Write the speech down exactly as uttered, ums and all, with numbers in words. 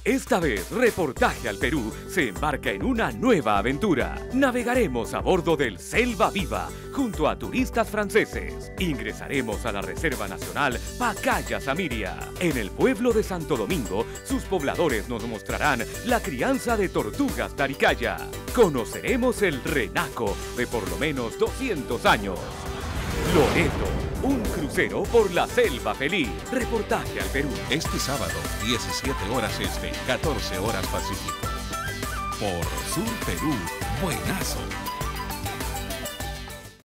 Esta vez, Reportaje al Perú se embarca en una nueva aventura. Navegaremos a bordo del Selva Viva junto a turistas franceses. Ingresaremos a la Reserva Nacional Pacaya Samiria. En el pueblo de Santo Domingo, sus pobladores nos mostrarán la crianza de tortugas taricaya. Conoceremos el renaco de por lo menos doscientos años. Loreto, un crucero por la selva feliz. Reportaje al Perú. Este sábado, diecisiete horas este, catorce horas Pacífico. Por Sur Perú, buenazo.